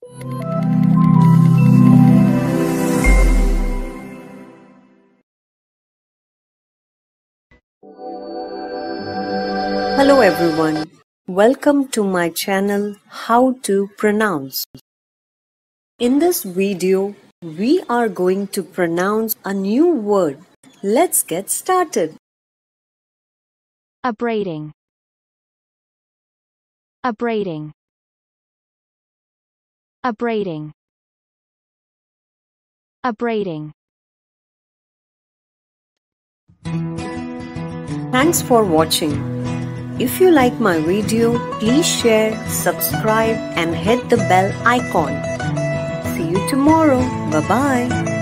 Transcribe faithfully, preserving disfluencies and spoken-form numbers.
Hello everyone, welcome to my channel How to Pronounce. In this video, we are going to pronounce a new word. Let's get started. Abraiding. Abraiding. Abraiding. Abraiding. Thanks for watching. If you like my video, please share, subscribe and hit the bell icon. See you tomorrow. Bye-bye.